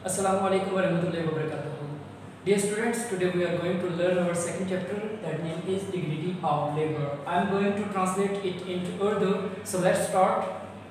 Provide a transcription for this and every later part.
Assalamu alaikum warahmatullahi wabarakatuh. Dear students, today we are going to learn our second chapter, that name is Dignity of Labor. I am going to translate it into Urdu, so let's start.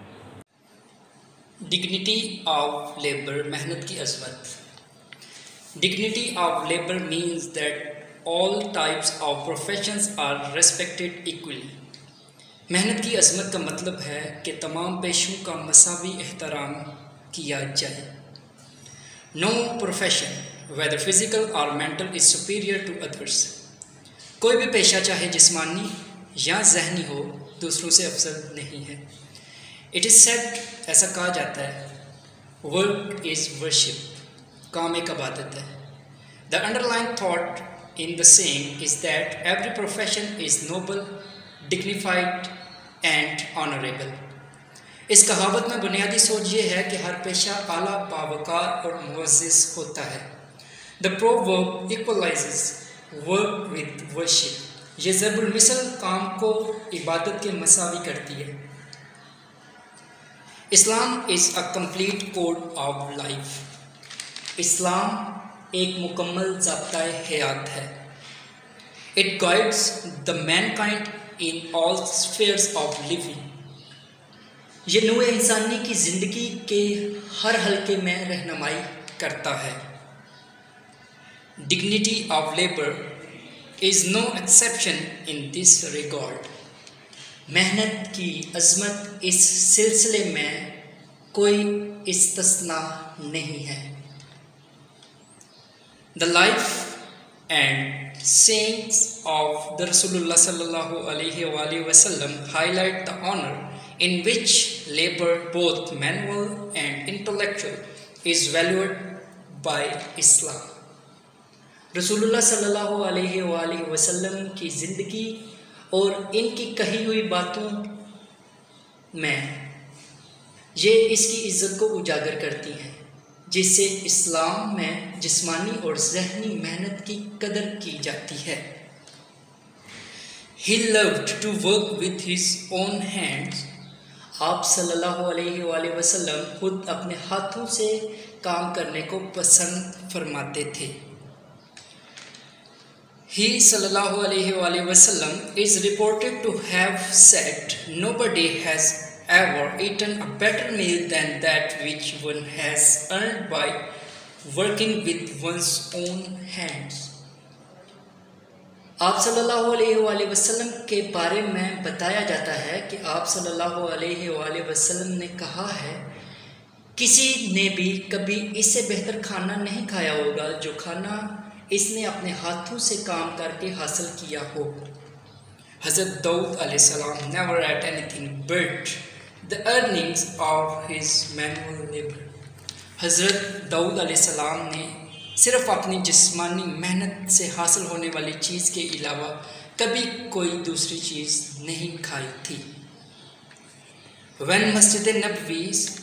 Dignity of labor, मेहनत की अज़मत. Dignity of labor means that all types of professions are respected equally. मेहनत की अज़मत का मतलब है कि तमाम पेशों का मसावी एहतराम किया जाए. No profession, whether physical or mental, is superior to others. कोई भी पेशा चाहे जिस्मानी या जहनी हो, दूसरों से अफजल नहीं है. It is said, ऐसा कहा जाता है, work is worship, काम एक इबादत है. The underlying thought in the saying is that every profession is noble, dignified and honorable. इस कहावत में बुनियादी सोच ये है कि हर पेशा आला बावकार और मुअज़्ज़ज़ होता है. The proverb equalizes work with worship. ये ज़रबुल मिसल काम को इबादत के मसावी करती है. Islam is a complete code of life. इस्लाम एक मुकम्मल ज़ाब्ता हयात है. It guides the mankind in all spheres of living. ये नूए इंसानी की ज़िंदगी के हर हलके में रहनुमाई करता है. Dignity of labour is no exception in this regard. मेहनत की अज़मत इस सिलसिले में कोई इस्तिस्ना नहीं है. The life and sayings of the Rasulullah sallallahu alaihi wasallam highlight the honor in which labor, both manual and intellectual, is valued by Islam. रसूलुल्लाह सल्लल्लाहु अलैहि वसल्लम की ज़िंदगी और इनकी कही हुई बातों में ये इसकी इज़्ज़त को उजागर करती हैं, जिससे इस्लाम में जिस्मानी और ज़हनी मेहनत की कदर की जाती है. He loved to work with his own hands. आप सल्लल्लाहु अलैहि वसल्लम खुद अपने हाथों से काम करने को पसंद फरमाते थे. He सल्लल्लाहु अलैहि वसल्लम is reported to have said, "Nobody has ever eaten a better meal than that which one has earned by working with one's own hands." आप सल्लल्लाहु अलैहि वसल्लम के बारे में बताया जाता है कि आप सल्लल्लाहु अलैहि वसल्लम ने कहा है, किसी ने भी कभी इससे बेहतर खाना नहीं खाया होगा जो खाना इसने अपने हाथों से काम करके हासिल किया हो. हज़रत दाऊद अलैहिस्सलाम never ate anything but the earnings of his manual labor. हज़रत दाऊद अलैहिस्सलाम ने सिर्फ़ अपनी जिस्मानी मेहनत से हासिल होने वाली चीज़ के अलावा कभी कोई दूसरी चीज़ नहीं खाई थी. When Masjid Nabwi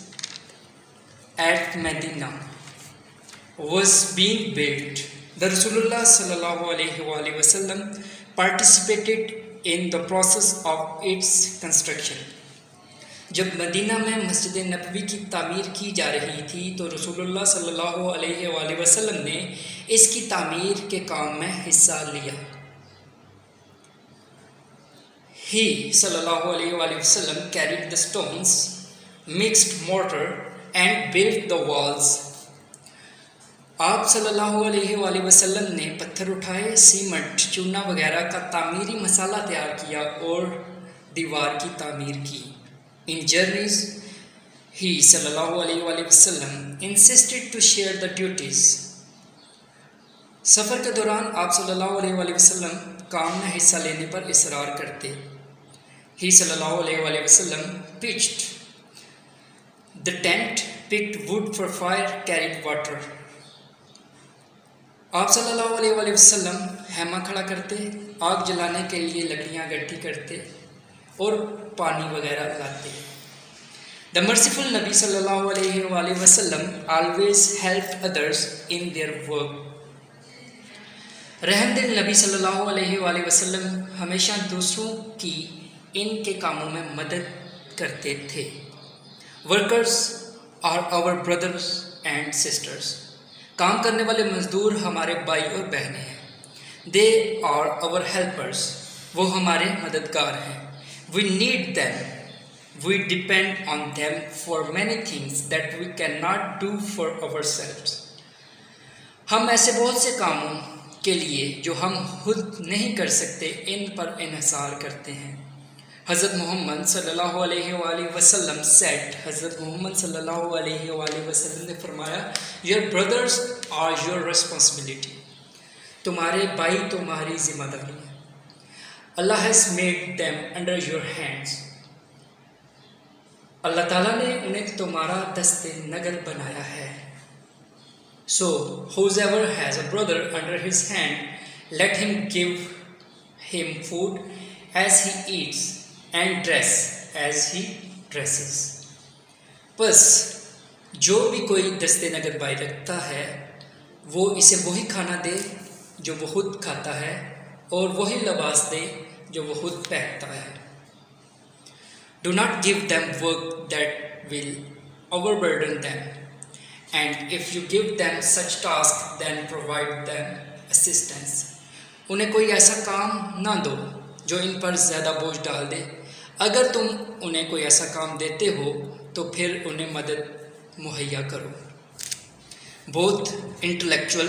at Medina was being built, the Rasulullah sallallahu alaihi wasallam participated in the process of its construction. जब मदीना में मस्जिद नबवी की तामीर की जा रही थी तो रसूलुल्लाह सल्लल्लाहु अलैहि वसल्लम ने इसकी तामीर के काम में हिस्सा लिया. He सल्लल्लाहु अलैहि वसल्लम carried the stones, mixed mortar and built the walls. आप सल्लल्लाहु अलैहि वसल्लम ने पत्थर उठाए, सीमेंट, चूना वगैरह का तामीरी मसाला तैयार किया और दीवार की तामीर की. In journeys, he sallallahu alaihi wasallam insisted to share the duties. सफ़र के दौरान आप सल्लल्लाहु अलैहि वसल्लम काम में हिस्सा लेने पर इसरार करते. He sallallahu alaihi wasallam pitched the tent, picked wood for fire, carried water. आप सल्लल्लाहु अलैहि वसल्लम हैमा खड़ा करते, आग जलाने के लिए लकड़ियाँ इकट्ठी करते और पानी वगैरह लाते. The merciful Nabi sallallahu alaihi wasallam always helped others in their work. रहमदिल नबी सल्लल्लाहु अलैहि वसल्लम हमेशा दूसरों की इनके कामों में मदद करते थे. Workers are our brothers and sisters. काम करने वाले मजदूर हमारे भाई और बहनें हैं। दे आर आवर हेल्पर्स, वो हमारे मददगार हैं। We need them, we depend on them for many things that we can not do for ourselves. हम ऐसे बहुत से कामों के लिए जो हम खुद नहीं कर सकते इन पर इन्हिसार करते हैं। हज़रत मोहम्मद सल्लल्लाहु अलैहि वसल्लम सेड, हज़रत मोहम्मद सल्लल्लाहु अलैहि वसल्लम ने फरमाया, your brothers are your responsibility, तुम्हारे भाई तुम्हारी जिम्मेदारी है। Allah has made them under your hands, अल्लाह ताला ने उन्हें तुम्हारा दस्ते नगर बनाया है। सो whoever has a brother under his hand, let him give him food as he eats and dress as he dresses। बस जो भी कोई दस्ते नगर भाई रखता है वो इसे वही खाना दे जो वो खुद खाता है और वही लिबास दे जो वो खुद पहनता है। Do not give them work that will overburden them, and if you give them such tasks, then provide them assistance। उन्हें कोई ऐसा काम ना दो जो इन पर ज़्यादा बोझ डाल दे। अगर तुम उन्हें कोई ऐसा काम देते हो तो फिर उन्हें मदद मुहैया करो। Both intellectual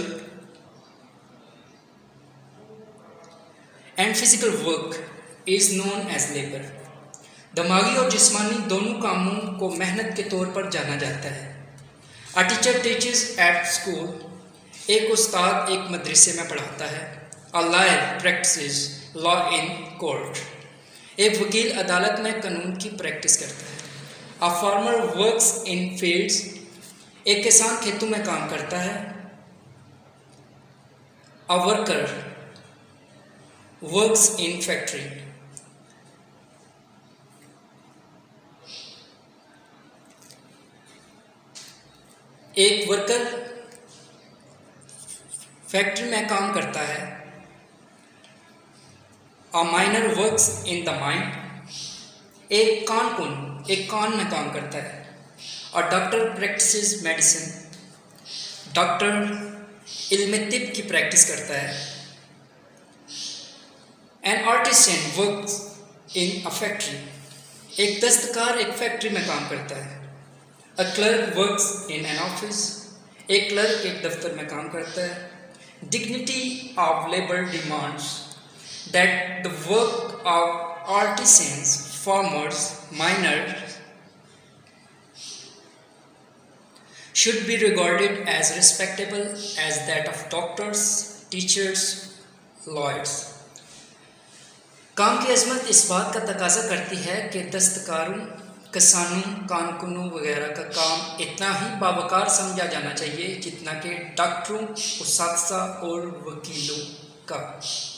and physical work is known as labour. दिमागी और जिस्मानी दोनों कामों को मेहनत के तौर पर जाना जाता है। A teacher teachers at school, एक उस्ताद एक मदरसे में पढ़ाता है। A lawyer practises law in court, एक वकील अदालत में कानून की प्रैक्टिस करता है। A farmer works in fields, एक किसान खेतों में काम करता है। A worker works in factory, एक वर्कर फैक्ट्री में काम करता है। A miner works in the mine, एक कान में काम करता है। A doctor practices medicine, doctor इल्म तिब की प्रैक्टिस करता है। An artisan works in a factory, एक दस्तकार एक फैक्ट्री में काम करता है। A clerk works in an office, एक क्लर्क एक दफ्तर में काम करता है। Dignity of labour demands that the work of artisans, farmers, miners should be regarded as respectable as that of doctors, teachers, lawyers। काम की अजमत इस बात का तकाजा करती है कि दस्तकारों, किसानों, कारकुनों वगैरह का काम इतना ही बावकार समझा जाना चाहिए जितना कि डॉक्टरों, उस्ताद और वकीलों का।